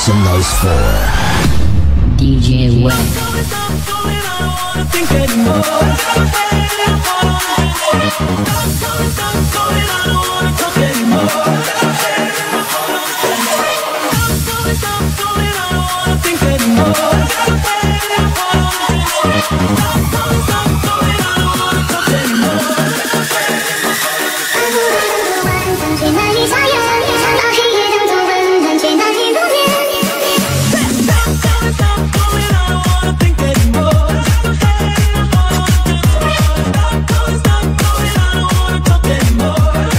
some noise for DJ Wet. More.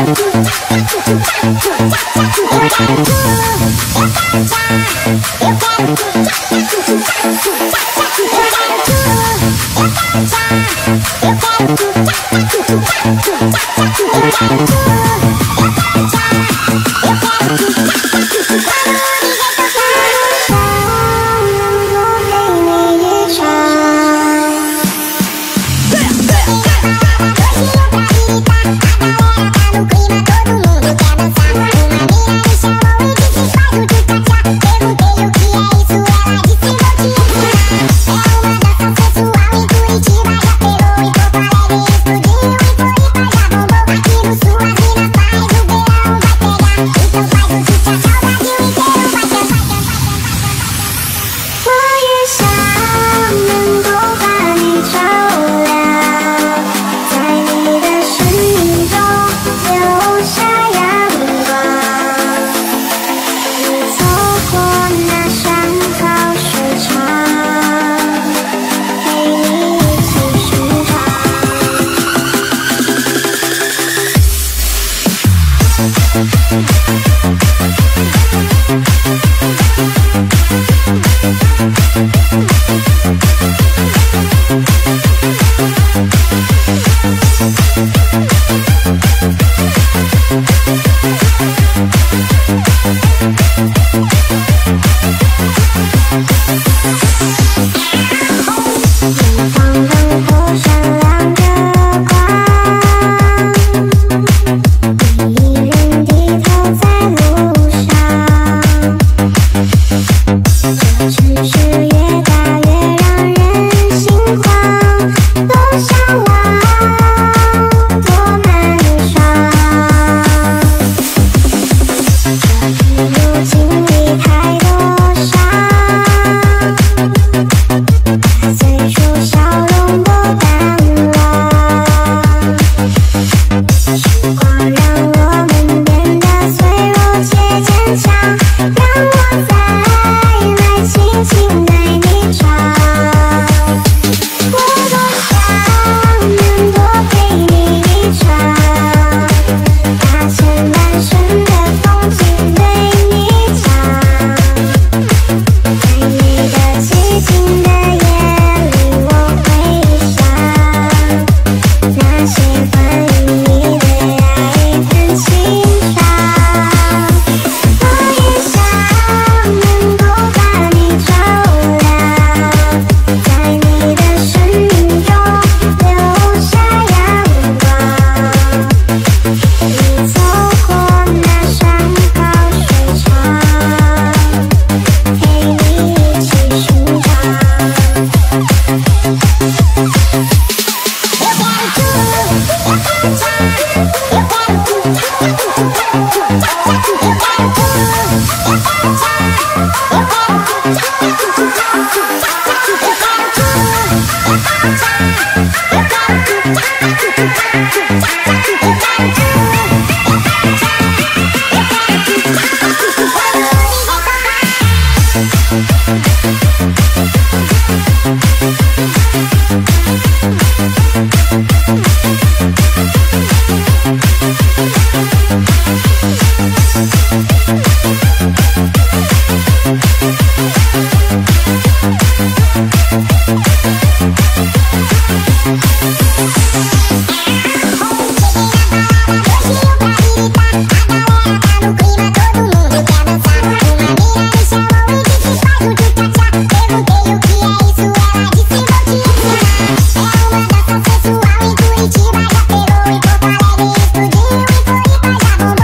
Curitiba, já perou e Porto Alegre explodiu e foi pra já bombou.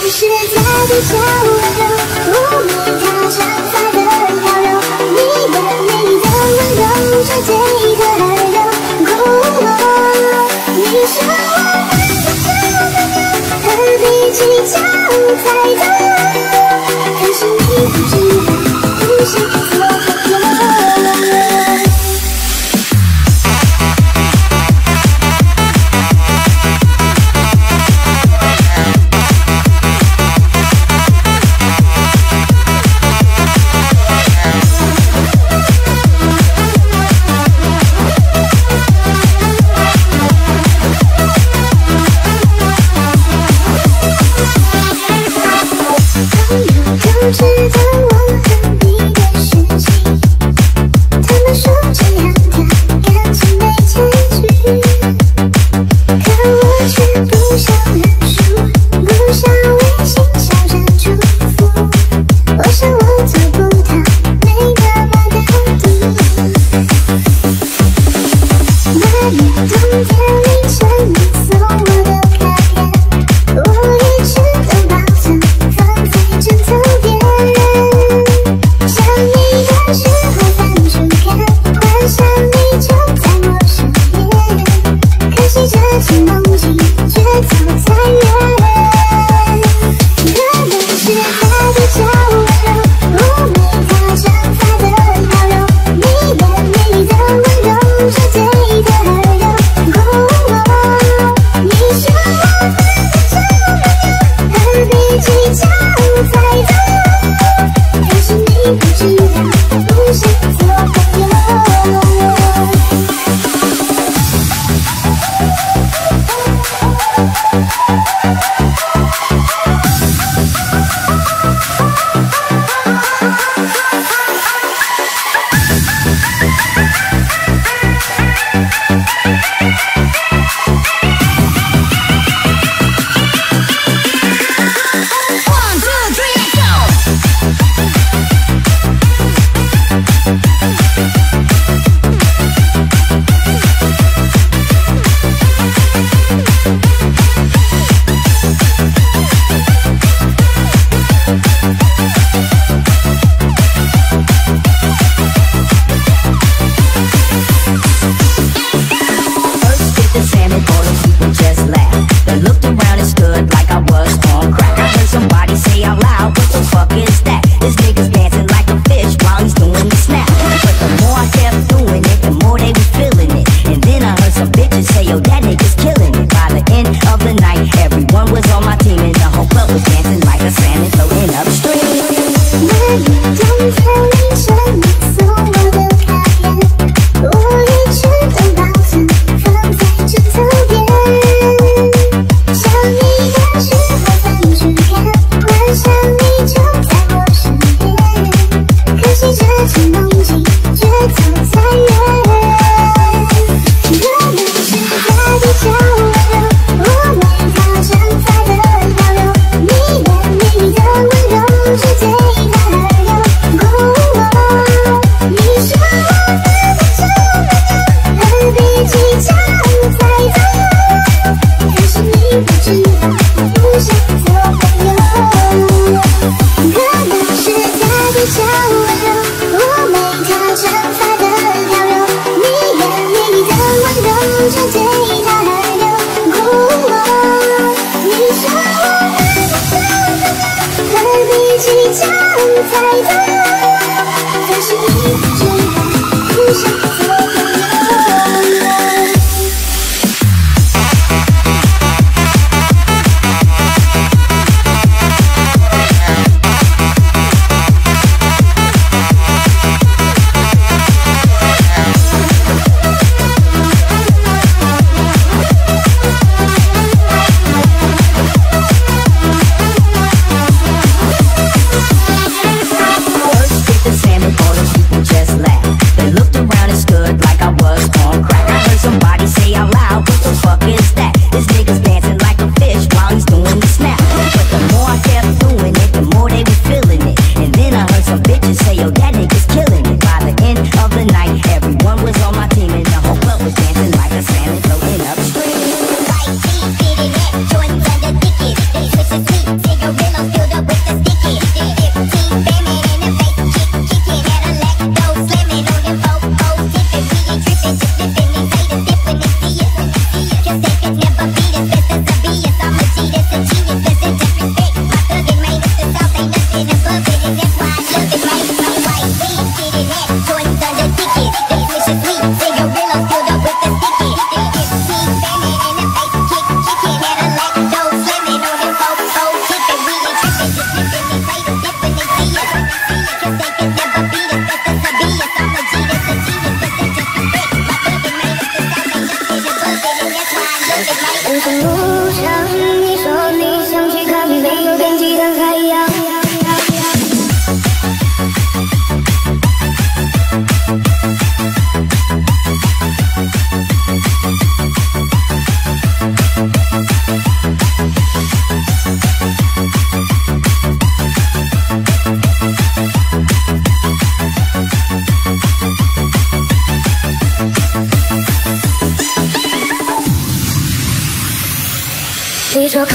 是在比较温柔，妩媚她长发的飘柔，你的美的温柔，这对的温柔，你是我的好朋友，何必计较太多？可是你不知道，不想做朋友。都知道我和你的事情，他们说这样的感情没结局，可我却不想认输，不想微信笑着祝福，我想我做不到，没那么的毒。那年冬天凌晨你送我的卡片，我一直都保存放在枕头边。想你的时候翻出看，幻想你就在我身边，可惜这些梦境却早太远。可能是他比较温柔，妩媚他长发的飘柔，你的美的温柔，这对的温柔，你是我的好朋友，何必计较太多？可是你不知道，不想做朋友。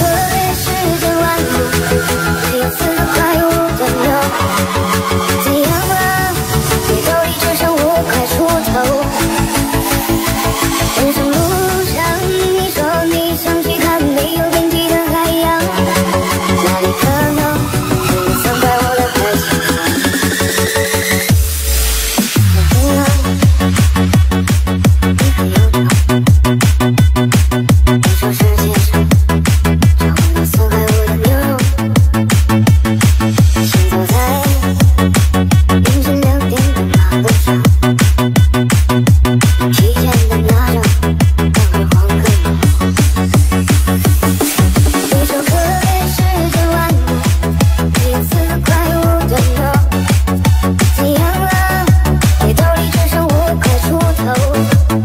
别世间万物，只有4块5的牛。怎样啊？你兜里只剩5块出头。人生路上，你说你想去看没有边际的海洋，哪里可能只有3块5的块钱？怎样？你很悠长。你说世界上找不到4块5的牛肉，行走在凌晨2点的马路上，你疲倦地拿着2块黄歌。你说可别世间万物，只有4块5的牛。怎样啊？你兜里只剩5块出头。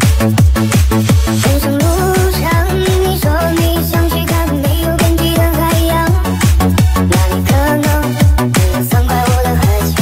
人生路上，你说你想去看没有边际的海洋，哪里可能只有3块5的块钱？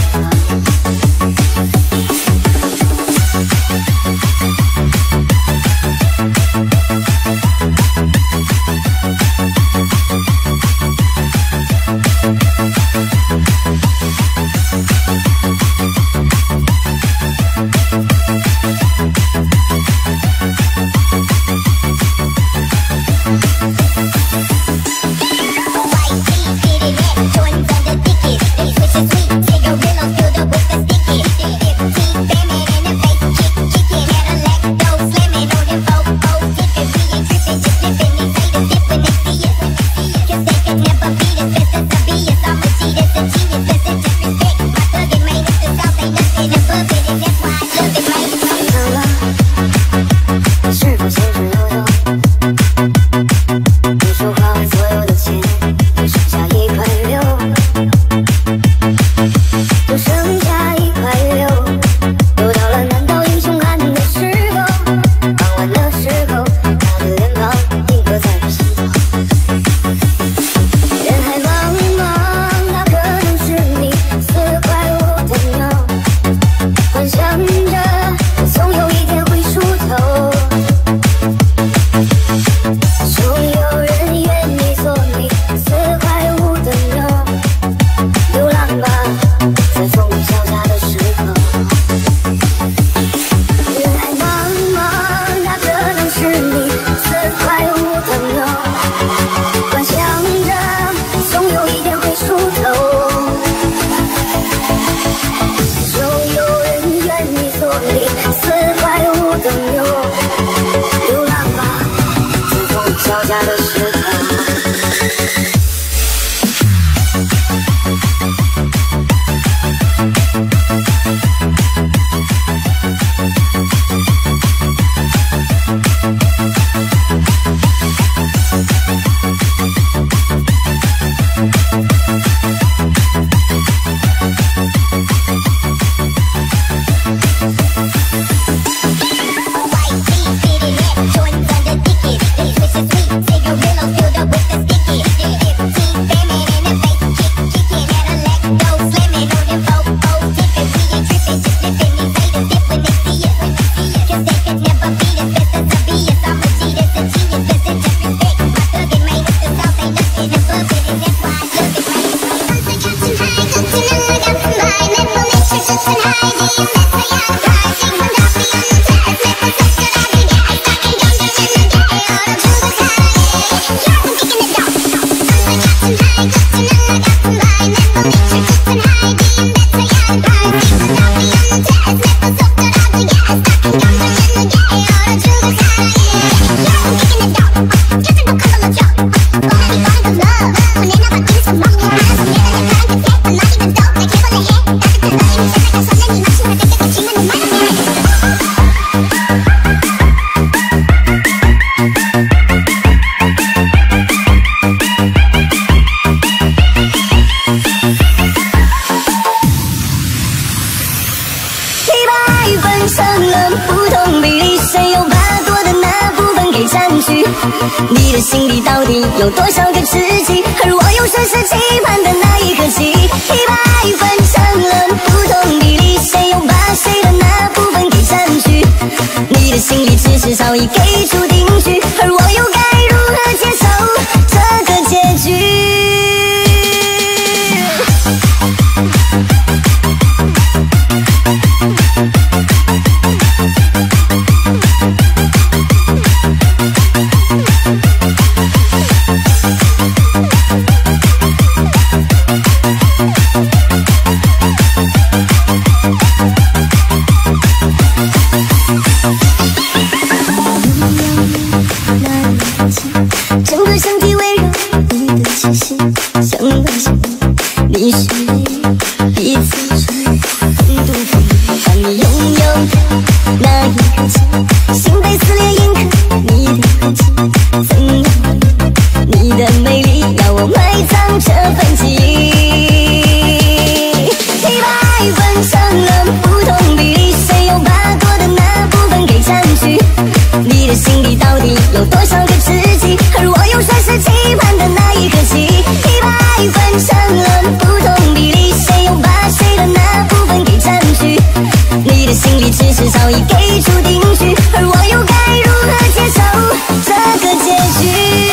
是否先生悠悠？你说花完所有的钱，只剩下1块6，只剩下1块6。又到了难倒英雄汉的时候，傍晚的时候，他的脸庞定格在我心头。人海茫茫，他可能是你4块5的牛，幻想着总有一天会梳头。总有人愿意做你4块5的牛，流浪吧，在风雨交加的时候。人海茫茫，他可能是你4块5的牛，幻想着总有一天会梳头。总有人愿意做你4块5的牛，流浪吧，在风雨交加的时候。 你的心里到底有多少个知己？而我又深深期盼的那一颗心，100分成了不同比例，谁又把谁的那部分给占据？你的心里只是早已给出定局，而我又该如何接受这个结你是彼此深度分离。当你拥有的那一刻起，心被撕裂印刻你的痕迹，怎样你的美丽要我埋葬这份记忆？100分成了不同比例，谁又把多的那部分给占据？你的心里到底有多少个知己？而我又算是期盼的那一颗棋？100分成了不同比例，谁又把谁的那部分给占据？你的心里其实早已给出定局，而我又该如何接受这个结局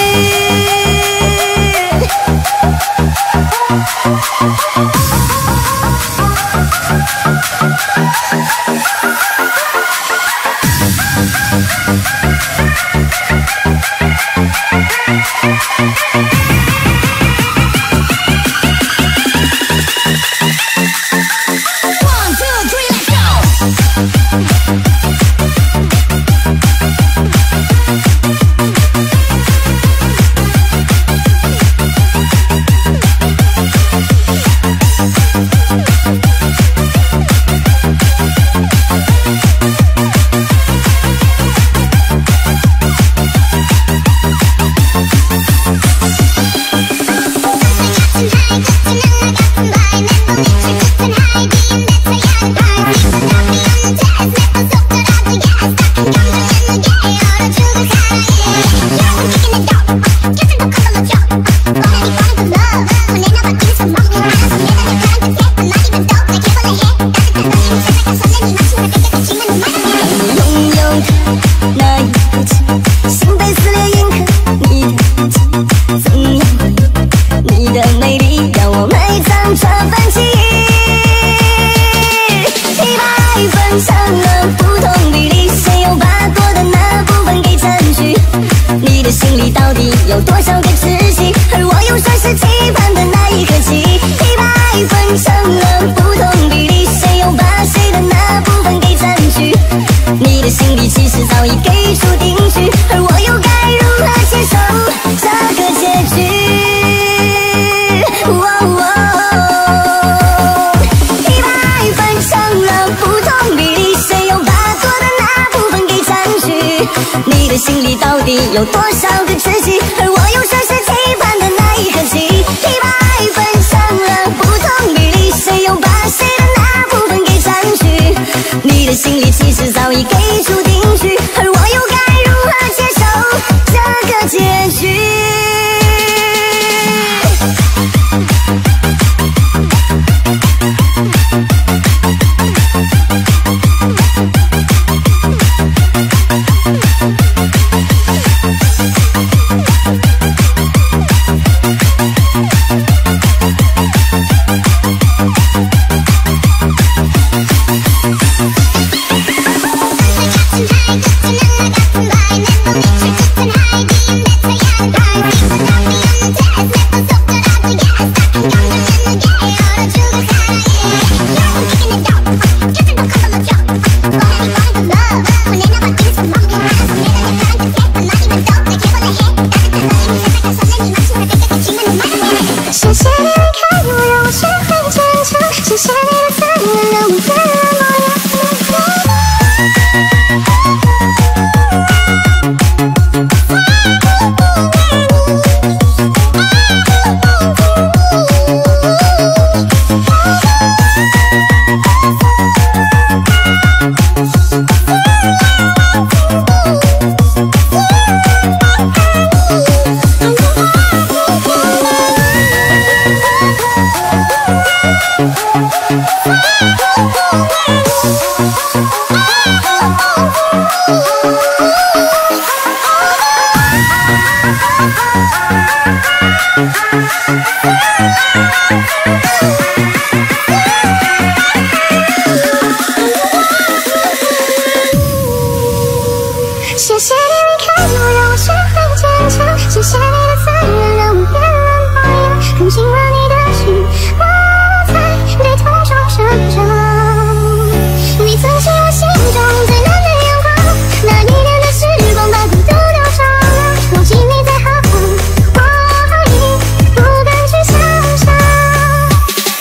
有多少个知己？而我又算是期盼的那一颗棋？100分成了不同比例，谁又把谁的那部分给占据？你的心里其实早已给出定局，而我又该如何接受这个结局？100分成了不同比例，谁又把多的那部分给占据？你的心里到底有多少个知己？而我又算是期盼的那一颗棋？100分成了不同比例，谁又把谁的那部分给占据？你的心里其实早已给出定局，而我又该如何接受这个结局？ 谢谢你离开我，让我学会坚强。谢谢你的残忍，让我变了模样。看清了你的心，我才对痛中成长。你曾是我心中最暖的阳光，那一年的时光把孤独都照亮。如今你在何方，我已不敢去想象。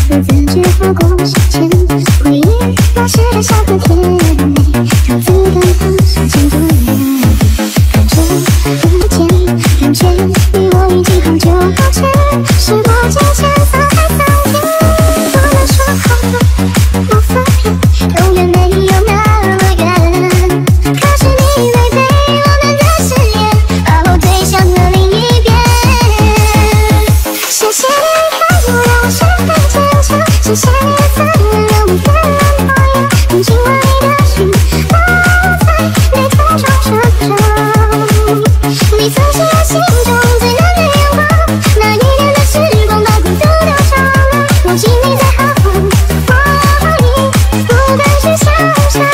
独自觉浮过时间，回忆那时的小河甜美，让自跟他手牵着脸，看着不见人间，你我已经好久不见，时过境迁，沧海桑田，我们说好的无法变，永远没有那么远，可是你违背我们的誓言，把我推向了另一边。谢谢你离开我，让我学会坚强，谢谢你的残忍，让我变了模样，用尽了你的心，我在你途中成长。你曾是我心中最暖的阳光，那一年的时光把孤独都照亮，如今你在何方，我已不敢去想象。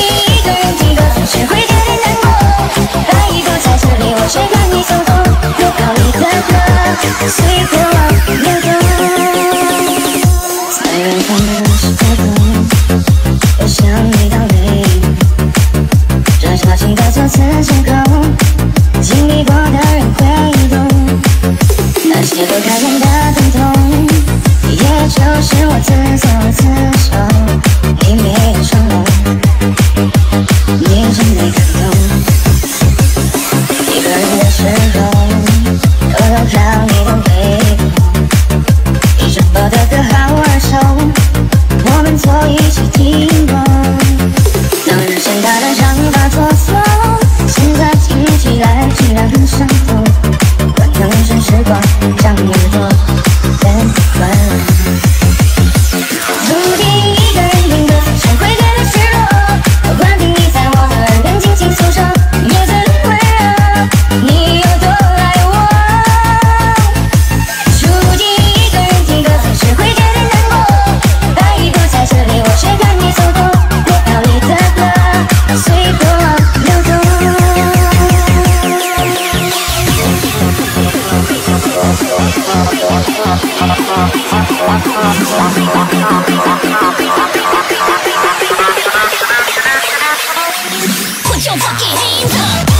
谁看你走动， 到你的歌，随过往流动。在远方的时刻，我想你到泪目。这小心的座次间口，经历过的人会懂。那些不开眼的疼痛，也就是我自作自受。你没有双龙，你真没感动。一个人的时候，偷偷看你的微博，一首歌的歌好耳熟，我们错一起听过。当日先大的想法做错，现在听起来居然很伤痛。可能是时光将你做变换，注定一个人听歌，谁会觉得失落？幻听你在我的耳边轻轻诉说，夜色里温热，你有多爱我？注定一个人听歌，谁会觉得难过？爱已不在这里，我却看你走过，我要你的歌，随过往流动。Put your fucking hands up.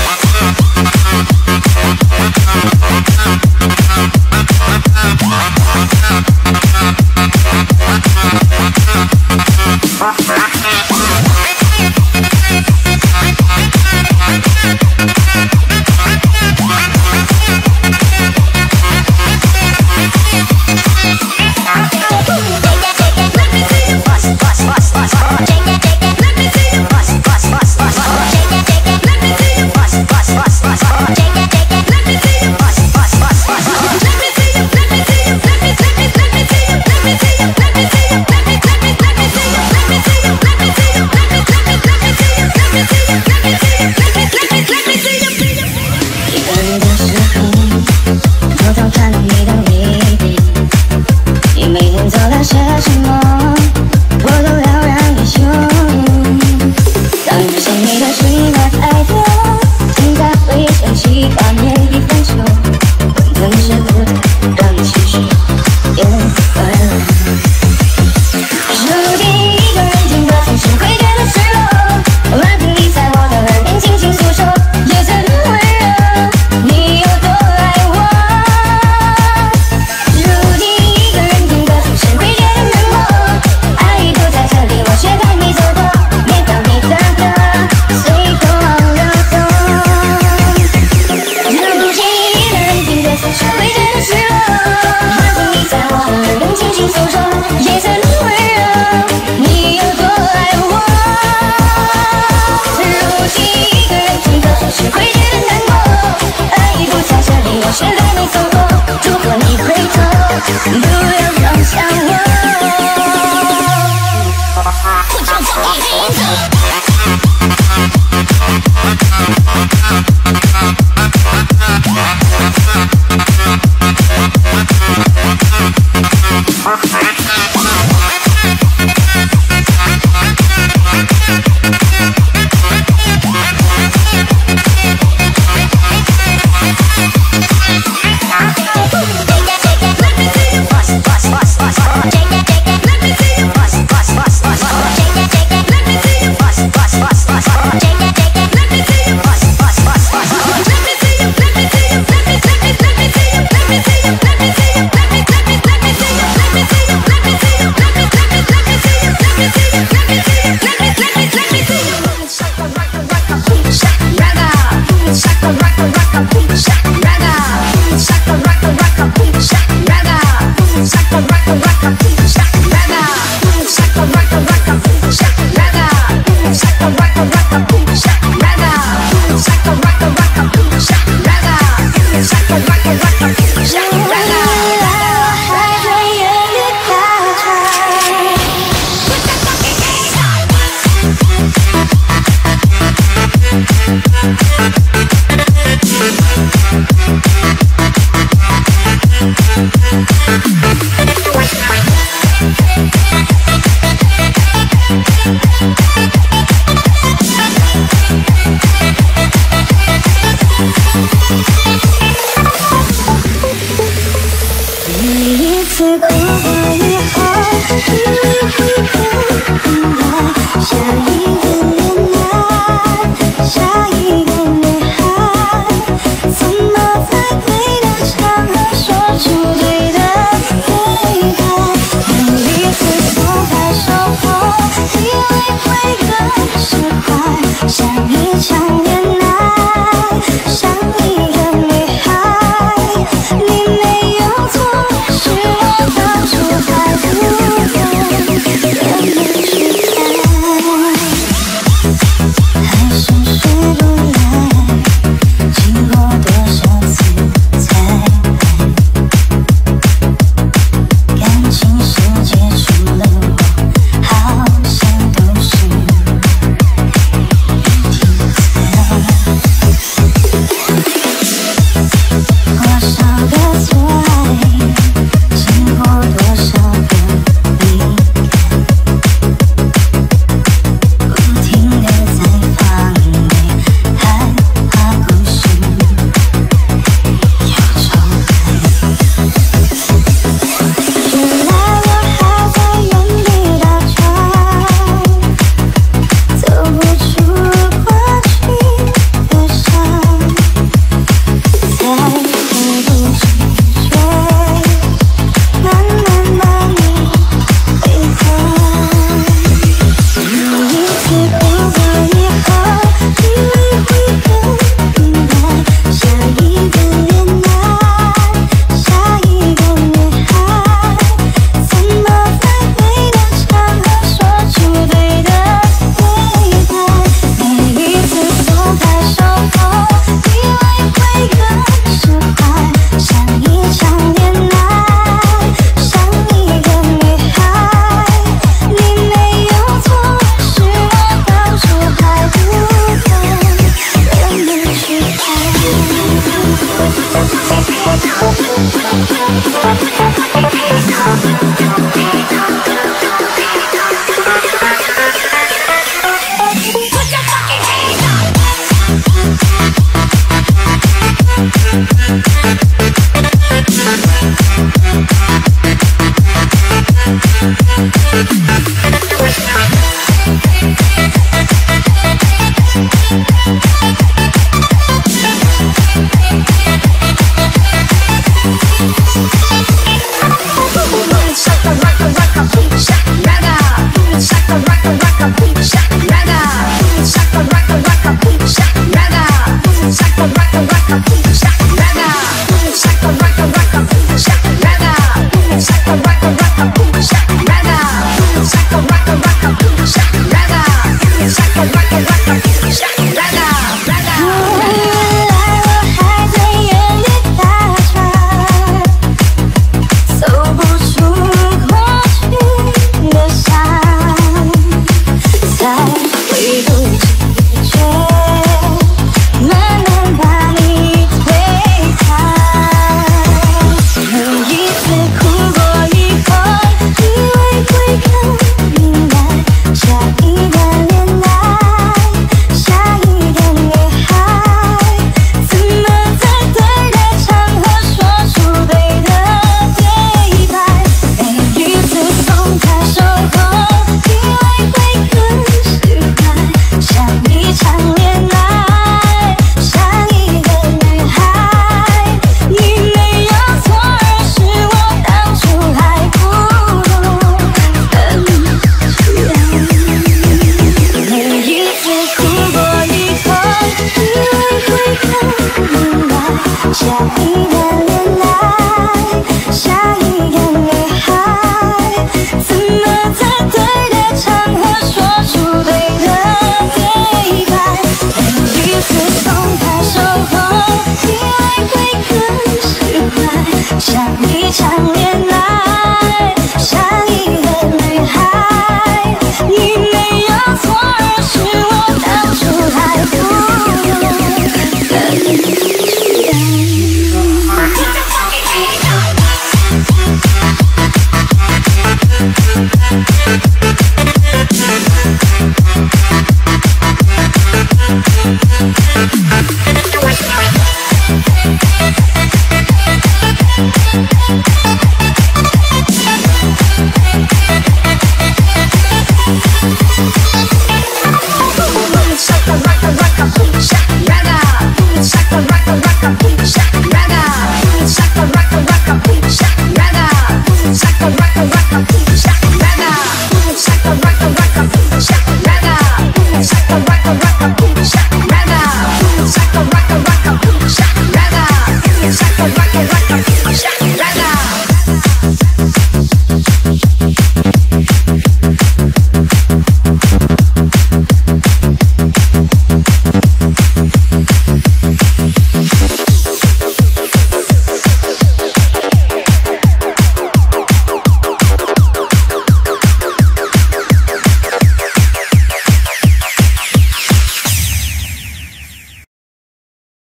Shut